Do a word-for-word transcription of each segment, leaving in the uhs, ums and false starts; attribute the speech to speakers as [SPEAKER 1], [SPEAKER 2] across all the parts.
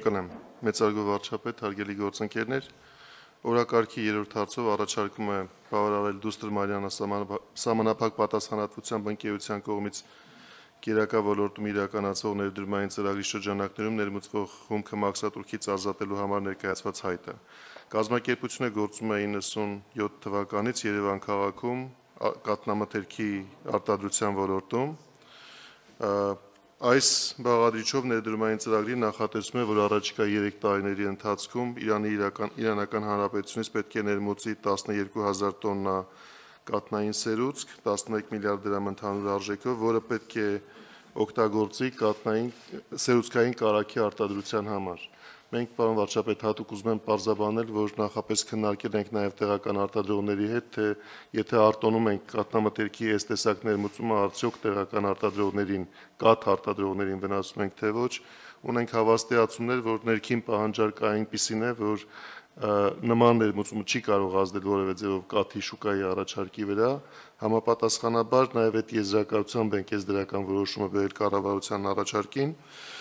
[SPEAKER 1] Շնորհակալ եմ, մեծարգո վարչապետ, հարգելի գործընկերներ, օրակարգի երրորդ հարցով առաջարկում է բավարարել Դուստր Մարյանը սահմանափակ պատասխանատվությամբ ընկերության կողմից գերակա ոլորտում իրականացվող ներդրումային ծրագրի շրջանակներում ներմուծվող հումքը մաքսատուրքից ազատելու համար ներկայացված հայտը։ Կազմակերպությունը գործում է իննսունյոթ թվականից Երևան քաղաքում կաթնամթերքի արտադրության ոլորտում։ Այս բաղադրիչով ներդրումային ծրագրի նախատեսվում է, որ առաջիկա երեք տարիների ընթացքում Իրանի Իրանական Հանրապետությունից պետք է ներմուծի տասնյոթ հազար տոննա կաթնային սերուցք, տասնմեկ միլիարդ դրամ ընդհանուր արժեքով, որը պետք է օգտագործի կաթնային սերուցքային կարագի արտադրության համար։ Մենք, պարոն վարչապետ, հատուկ ուզում եմ պարզաբանել, որ նախապես քննարկել ենք նաև տեղական արտադրողների հետ, թե եթե արտոնում ենք կաթնամթերքի այս տեսակ ներմուծումը, արդյոք տեղական արտադրողներին, կաթ արտադրողներին վնասում ենք, թե ոչ, ունենք հավաստիացումներ, որ ներքին պահանջարկը այնպիսին է, որ նման ներմուծումը չի կարող ազդել որևէ ձևով կաթի շուկայի առաջարկի վրա, համապատասխանաբար նաև այդ եզրակացությամբ ենք այս դրական որոշումը բերել կառավարության առաջարկին։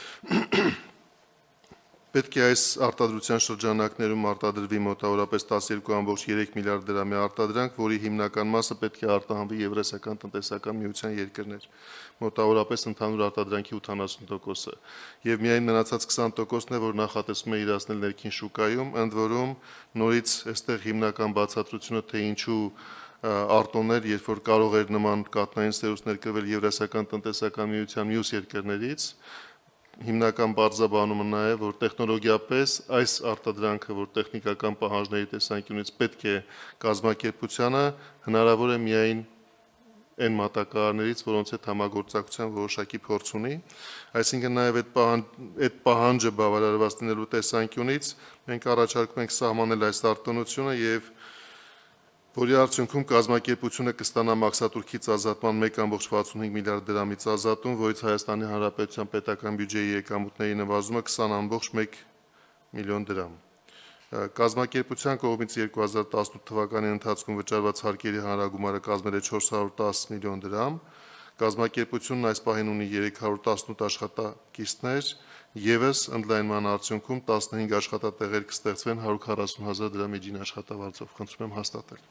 [SPEAKER 1] Պետք է այս արտադրության շրջանակներում արտադրվի մոտավորապես տասնյոթ կόμma երեք միլիարդ դրամի արտադրանք, որի հիմնական մասը պետք է արտահանվի Եվրասիական տնտեսական միության երկրներ, մոտավորապես ընդհանուր արտադրանքի ութանասուն տոկոսը, եւ միայն մնացած քսան տոկոսն է, որ նախատեսվում է իրացնել ներքին շուկայում, ընդ որում նորից այստեղ հիմնական բացատրությունը, թե ինչու արտոններ, երբ որ կարող էր նման կաթնային սերուցքներ կրվել Եվրասիական տնտեսական միության մյուս երկրներից, հիմնական բարձրաբանումը նա է, որ տեխնոլոգիապես այս արտադրանքը, որ տեխնիկական պահանջների տեսանկյունից պետք է կազմակերպությանը, հնարավոր է միայն այն մատակարարներից, որոնց հետ համագործակցության որոշակի փորձ ունի, այսինքն նաև այդ այդ պահանջը բավարարված լինելու տեսանկյունից մենք առաջարկում ենք սահմանել այս արտոնությունը եւ որի արդյունքում կազմակերպությունը կստանա մաքսատուրքից ազատման մեկ կόμma վաթսունհինգ միլիարդ դրամից ազատում, որից Հայաստանի Հանրապետության պետական բյուջեի եկամուտների նվազումը քսան կόμma մեկ միլիոն դրամ։ Կազմակերպության կողմից երկու հազար տասնութ թվականի ընթացքում վճարված հարկերի հանրագումարը կազմել է չորս հարյուր տասը միլիոն դրամ։ Կազմակերպությունն այս պահին ունի երեք հարյուր տասնութ աշխատակիցներ, եւս ընդլայնման արդյունքում տասնհինգ աշխատատեղեր կստեղծվեն հարյուր քառասուն հազար դրամ էջին աշխատավարձով։ Խնդրում եմ հաստատել։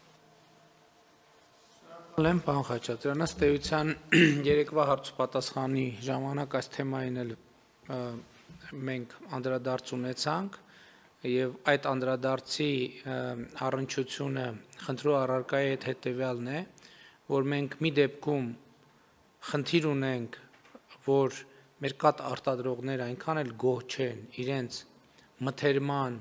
[SPEAKER 2] Լեմ պարոն Խաչատրյան, ըստ էության երեկվա հարցուպատասխանի ժամանակ այս թեմային էլ մենք անդրադարձ ունեցանք եւ այդ անդրադարձի առնչությունը խնդրու առարկայի հետ հետեւյալն է, որ մենք մի դեպքում խնդիր ունենք, որ մեր կաթ արտադրողները այնքան էլ գոհ չեն իրենց մթերման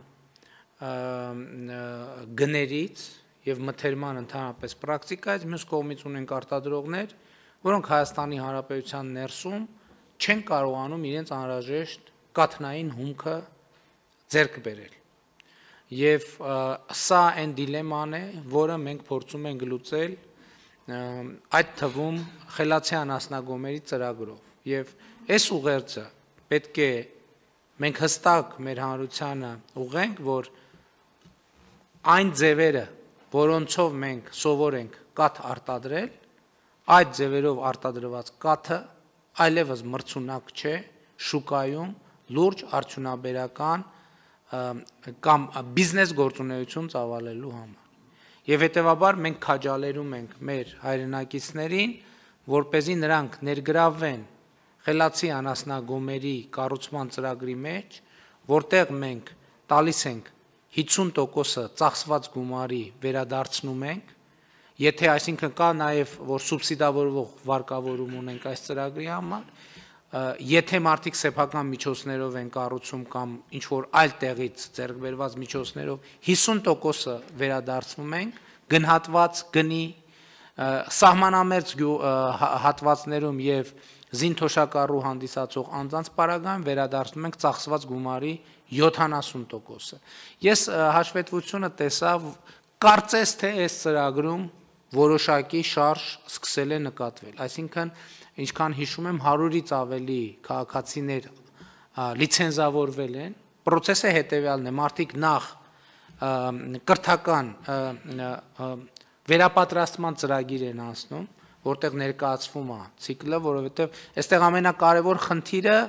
[SPEAKER 2] գներից եւ մթերման ընդհանրապես պրակտիկայից, մյուս կողմից ունենք արտադրողներ, որոնք Հայաստանի Հանրապետության ներսում չեն կարողանում իրենց անհրաժեշտ կաթնային հումքը ձեռք բերել։ Եվ սա այն դիլեման է, որը մենք փորձում ենք լուծել այդ թվում խելացի անասնագոմերի ծրագրով։ Եվ այս ուղերձը պետք է մենք հստակ մեր հանրությանը ուղենք, որ այն ձևերը, որոնցով մենք սովոր ենք կաթ արտադրել, այդ ձևերով արտադրված կաթը այլևս մրցունակ չէ շուկայում լուրջ արդյունաբերական կամ բիզնես գործունեություն ծավալելու համար։ Եվ հետևաբար մենք քաջալերում ենք մեր հայրենակիցներին, որպեսզի նրանք ներգրավվեն խելացի անասնագոմերի կառուցման ծրագրի մեջ, որտեղ մենք տալիս ենք հիսուն տոկոսը ծախսված գումարի վերադարձնում ենք, եթե այսինքն կա նաև որ սուբսիդավորվող վարկավորում ունենք այս ծրագրի համար, եթե մարդիկ սեփական միջոցներով են կառուցում կամ ինչ որ այլ տեղից ձեռք բերված միջոցներով հիսուն տոկոսը վերադարձնում ենք, գնահատված գնի սահմանամերձ հատվածներում եւ զինթոշակառու հանդիսացող անձանց պարագայում վերադարձնում ենք ծախսված գումարի յոթանասուն տոկոսը։ Ես հաշվետվությունը տեսա, կարծես թե այս ծրագրում որոշակի շարժ սկսել է նկատվել, այսինքն ինչքան հիշում եմ հարյուրից ավելի քաղաքացիներ լիցենզավորվել են, պրոցեսը հետևյալն է, մարդիկ նախ կրթական վերապատրաստման ծրագիր են անցնում, որտեղ ներկայացվում է ցիկլը, որովհետև այստեղ ամենակարևոր խնդիրը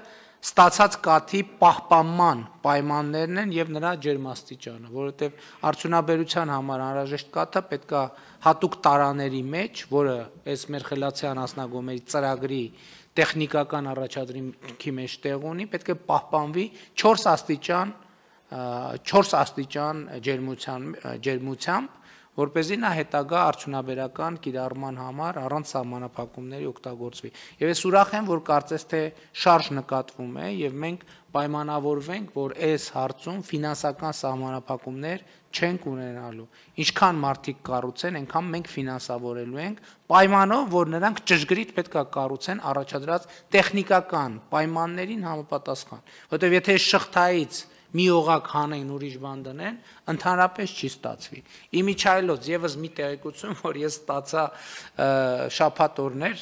[SPEAKER 2] ստացած կաթի պահպանման պայմաններն են եւ նրա ջերմաստիճանը, որովհետեւ արդյունաբերության համար անհրաժեշտ կաթը պետք է հատուկ տարաների մեջ, որը այս մեր խելացի անասնագոմերի ծրագրի տեխնիկական առաջադրանքի մեջ տեղ ունի, պետք է պահպանվի չորս աստիճան չորս աստիճան ջերմության ջերմությամբ, որպեսզի նա հետագա արդյունաբերական կիրառման համար առանց սահմանափակումների օգտագործվի։ Եվ ես ուրախ եմ, որ կարծես թե շարժ նկատվում է եւ մենք պայմանավորվենք, որ այս հարցում ֆինանսական սահմանափակումներ չենք ունենալու։ Ինչքան մարդիկ կառուցեն, այնքան մենք ֆինանսավորելու ենք, պայմանով, որ նրանք ճշգրիտ պետք է կառուցեն առաջադրած տեխնիկական պայմաններին համապատասխան։ Որտեւ եթե շղթայից մի օղակ հանեն ուրիշ բան դնեն, ընդհանրապես չի ստացվի։ Իմիջայլոց եւս մի տեղեկություն, որ ես ստացա շաբաթ օրներ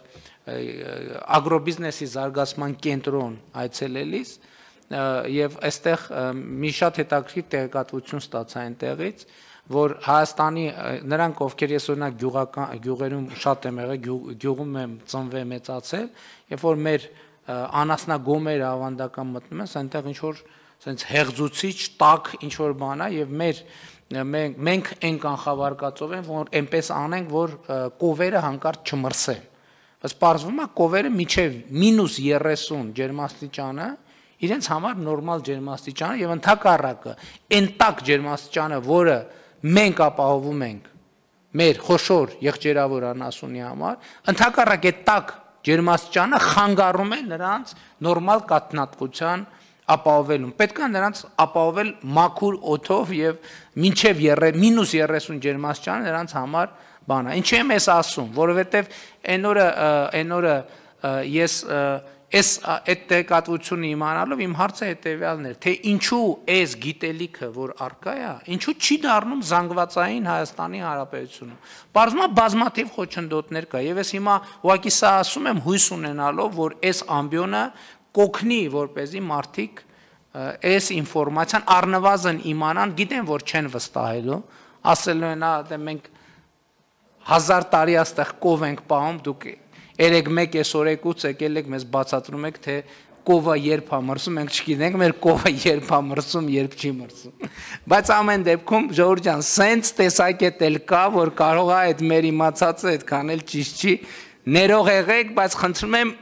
[SPEAKER 2] ագրոբիզնեսի զարգացման կենտրոն այցելելիս եւ այստեղ մի շատ հետաքրքիր տեղեկատվություն ստացա այնտեղից, որ Հայաստանի նրանք ովքեր ես օրինակ գյուղական գյուղերում շատ եմ եղել, գյուղում եմ ծնվել մեծացել, երբ որ մեր անասնագոմերը ավանդական մտնում են, այնտեղ ինչ որ sense հեղձուցիչ տակ ինչ որ բան է եւ մեր մենք մենք այն կանխավարկածով են որ այնպես անենք որ կովերը հանկարծ չմրսեն բայց պարզվում է կովերը միջև մինուս երեսուն ջերմաստիճանը իրենց համար նորմալ ջերմաստիճանը եւ ընդհակառակը այն տակ ջերմաստիճանը որը մենք ապահովում ենք մեր խոշոր եղջերավոր անասունի համար ընդհակառակ այդ տակ ջերմաստիճանը խանգարում է նրանց նորմալ կաթնատվության ապահովելուն։ Պետք է նրանց ապահովել մաքուր օդով եւ մինչեւ մինուս երեսուն ջերմաստիճան նրանց համար բան է։ Ինչի՞ եմ ես ասում, որովհետեւ այն օրը այն օրը ես այս այդ տեղեկատվությունը իմանալով իմ հարցը հետեւյալն էր, թե ինչու այս գիտելիքը, որ արկա է, ինչու չի դառնում զանգվածային Հայաստանի Հանրապետությունում։ Բազմա բազմաթիվ խոչընդոտներ կա եւ ես հիմա ուղղակի սա ասում եմ հույս ունենալով, որ այս ամբիոնը կօգնի, որպեսզի մարդիկ այս ինֆորմացիան առնվազն իմանան, գիտեն, որ չեն վստահելու, ասելու են, դե մենք հազար տարի աստեղ կով ենք պահում, դուք երեք մեկ այսօրեկուց եկել եք մեզ բացատրում եք, թե կովը երբ է մրսում, մենք չգիտենք, մեր կովը երբ է մրսում, երբ չի մրսում։ Բայց ամեն դեպքում, Ժողովուրդ ջան, սենց տեսակետ էլ կա, որ կարող է այդ մեր իմացածը այդքան էլ ճիշտ չի, ներող եղեք, բայց խնդրում եմ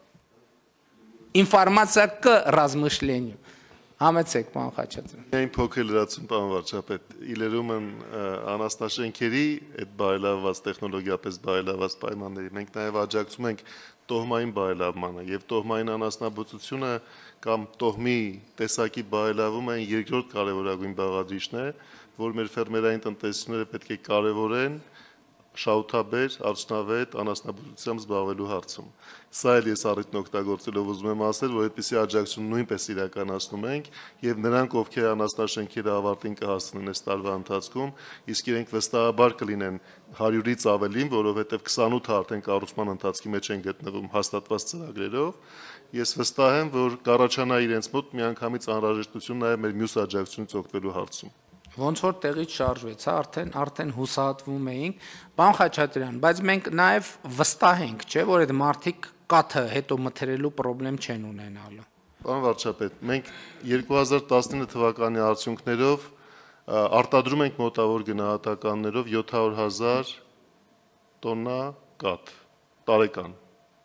[SPEAKER 2] ինֆորմացիա к размышлению։ Համեցեք, պարոն Խաչատրյան։
[SPEAKER 1] Այն փոքր լրացում, պարոն վարչապետ, իլերումն անաստաշենքերի այդ բարելավված տեխնոլոգիապես բարելավված պայմանների մենք նաև աջակցում ենք տոհմային բարելավմանը եւ տոհմային անասնաբուծությունը կամ տոհմի տեսակի բարելավումը այն երկրորդ կարևորագույն բաղադրիչն է, որ մեր ֆերմերային տնտեսությունները պետք է կարևորեն շահութաբեր, արդյունավետ անասնաբուծությամբ զբաղվելու հարցում։ Սա էլ ես առիթն օգտագործելով ուզում եմ ասել, որ այդպիսի աջակցություն նույնպես իրականացնում ենք եւ նրանք, ովքեր անասնաշենքերը ավարտին կհասցնեն այս տարվա ընթացքում, իսկ իրենք վստահաբար կլինեն հարյուրից ավելին, որովհետեւ քսանութը արդեն կառուցման ընթացքի մեջ են գտնվում հաստատված ծրագրերով։ Ես վստահ եմ, որ կառաջանա իրենց մոտ միանգամից անհրաժեշտություն նաեւ մեր մյուս աջակցությունից օգտվելու հարցում։
[SPEAKER 2] Ոնց որ տեղից շարժվեց, արդեն արդեն հուսահատվում էինք, պարոն Խաչատրյան, բայց մենք նաև վստահ ենք, չէ, որ այդ մարդիկ կաթը հետո մթերելու խնդրեմ չեն ունենալու։
[SPEAKER 1] Պարոն վարչապետ, մենք երկու հազար տասնինը թվականի արդյունքներով արտադրում ենք մոտավոր գնահատականներով յոթ հարյուր հազար տոննա կաթ տարեկան։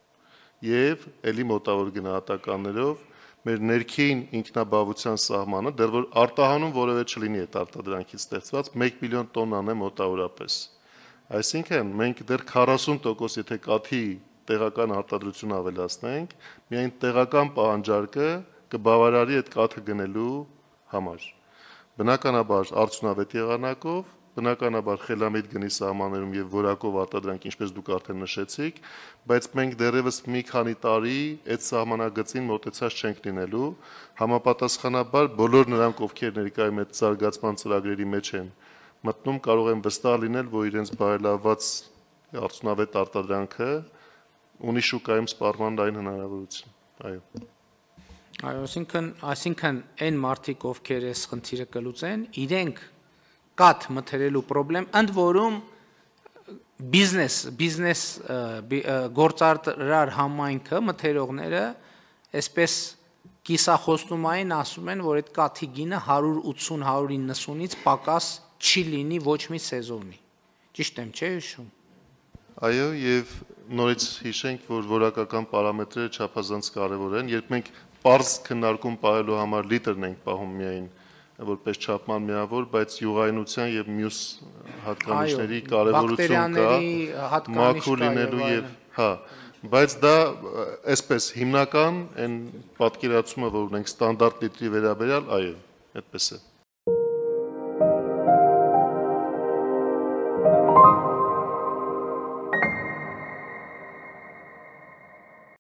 [SPEAKER 1] Եվ ելի մոտավոր գնահատականներով մեր ներքին ինքնաբավության սահմանը, դեռ որ արտահանում որևէ չլինի այդ արտադրանքից ստեղծված մեկ միլիոն տոննան է մոտավորապես։ Այսինքն մենք դեռ քառասուն տոկոս եթե կաթի տեղական արտադրություն ավելացնենք, միայն տեղական պահանջարկը կբավարարի այդ կաթը գնելու համար։ Բնականաբար արդյունավետ եղանակով, բնականաբար խելամիտ գնի սահմաններում եւ որակով արտադրանք, ինչպես դուք արդեն նշեցիք, բայց մենք դեռևս մի քանի տարի այդ սահմանագծին մոտեցած չենք լինելու, համապատասխանաբար բոլոր նրանք, ովքեր ներկայում այդ զարգացման ծրագրերի մեջ են մտնում, կարող են վստահ լինել, որ իրենց բարելավված արդյունավետ արտադրանքը ունի շուկայում սպառման լայն հնարավորություն։ Այո։
[SPEAKER 2] Այո, այսինքն, այսինքն այն մարդիկ, ովքեր այս խնդիրը կլուծեն, իրենք կաթ մթերելու խնդրեմ, ընդ որում բիզնես, բիզնես գործարար համայնքը մթերողները այսպես կիսախոստումային ասում են, որ այդ կաթի գինը հարյուր ութսուն հարյուր իննսունից պակաս չի լինի ոչ մի սեզոնի։ Ճիշտ եմ, չէ՞ հիշում։
[SPEAKER 1] Այո, եւ նորից հիշենք, որ որակական պարամետրերը չափազանց կարեւոր են, երբ մենք պարզ քննարկում պահելու համար լիտրն ենք պահում միայն որպես չափման միավոր, բայց յուղայնության եւ մյուս հատկանիշների կարեւորություն կա, մաքուր լինելու եւ հա, բայց դա այսպես հիմնական այն պատկերացումը, որ ունենք ստանդարտ լիտրի վերաբերյալ, այո, այդպես է։